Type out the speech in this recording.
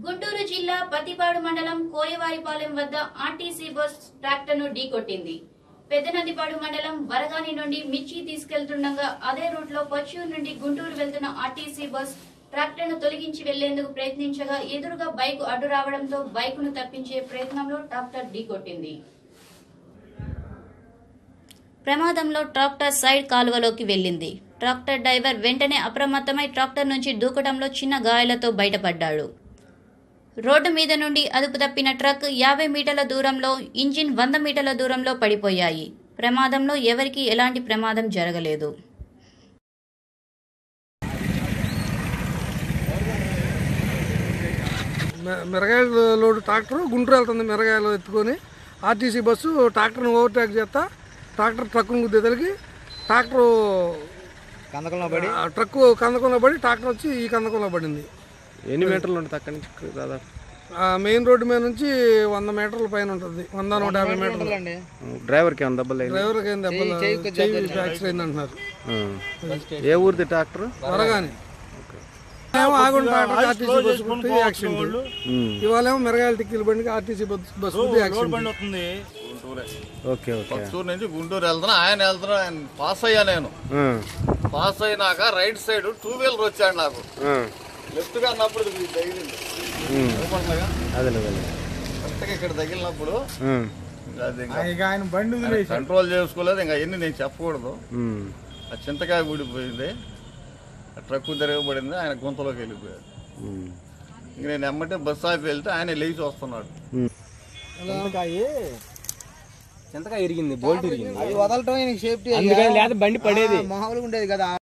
గుంటూరు జిల్లా పతిపాడు మండలం కోయవారిపాలెం వద్ద ఆర్టీసీ బస్ ట్రాక్టర్ను ఢీకొట్టింది. పెద్దనందిపాడు మండలం వరగాని నుండి మిర్చి తీసుకెళ్తుండగా అదే రూట్ లో పచ్చూరు నుండి గుంటూరు వెళ్తున్న ఆర్టీసీ బస్ ట్రాక్టర్ను తొలగించి వెళ్లేందుకు ప్రయత్నించగా ఎదురుగా బైక్ అడ్డు రావడంతో బైకును తప్పించే ప్రయత్నంలో ట్రాక్టర్ ఢీకొట్టింది. ప్రమాదంలో ట్రాక్టర్ సైడ్ కాలువలోకి వెళ్లింది. ట్రాక్టర్ డ్రైవర్ వెంటనే అప్రమత్తమై ట్రాక్టర్ నుంచి దూకడంలో చిన్న గాయాలతో బయటపడ్డాడు. రోడ్డు మీద నుండి అదుపు తప్పిన ట్రక్ 50 మీటర్ల దూరంలో, ఇంజిన్ 100 మీటర్ల దూరంలో పడిపోయాయి. ప్రమాదంలో ఎవరికీ ఎలాంటి ప్రమాదం జరగలేదు. మిరగాయల లోడు ట్రాక్టర్ గుంటూరు వెళ్తుంది. మిరగాయలు ఎత్తుకొని ఆర్టీసీ బస్సు ట్రాక్టర్ని ఓవర్టేక్ చేస్తా ట్రాక్టర్ ట్రక్కును గుద్దేతలకి ట్రాక్టర్ కందకంలో పడి ట్రాక్టర్ వచ్చి ఈ కందకంలో పడింది. ఎన్ని మీటర్లు ఉంటుంది అక్కడి నుంచి దాదాపు? మెయిన్ రోడ్డు మీద నుంచి 100 మీటర్ల పైన ఉంటుంది. 100-150 మీటర్లు. డ్రైవర్కి ఏమైనా దెబ్బలు? డ్రైవర్కి ఏం దెబ్బలు, ఫ్రాక్చర్ అయింది అంటున్నారు. ఏ ఊరిది ట్రాక్టర్? వరగాని. ఆగుండి ట్రాక్టర్ ఆర్టీసీ బస్సు కుట్టి యాక్సిడెంట్. ఇవాళేమో మిరగాయల టిక్కీలు బండికి ఆర్టీసీ బస్సు కుట్టి యాక్సిడెంట్. పచ్చూరు నుంచి గుంటూరు వెళ్తున్నా, ఆయన పాస్ అయ్యా. నేను పాస్ అయినాక రైట్ సైడ్ 2 వీలర్ వచ్చాడు నాకు. లెఫ్ట్ గా అన్నప్పుడు ఇక్కడ తగిలినప్పుడు కంట్రోల్ చేసుకోలేదు. ఇంకా ఎన్ని నేను చెప్పకూడదు. ఆ చింతకాయ ఊడిపోయింది, ట్రక్ తిరగబడింది, ఆయన గుంతలోకి వెళ్ళిపోయాడు. ఇంక నేను ఎమ్మటే బస్ ఆపి వెళ్తే ఆయన లేచి వస్తున్నాడు. చింతకాయ ఇరిగింది, బోల్ట్ ఇరిగింది. అది వదలటం సేఫ్టీ, బండి పడేది మామూలుగా ఉండేది కదా.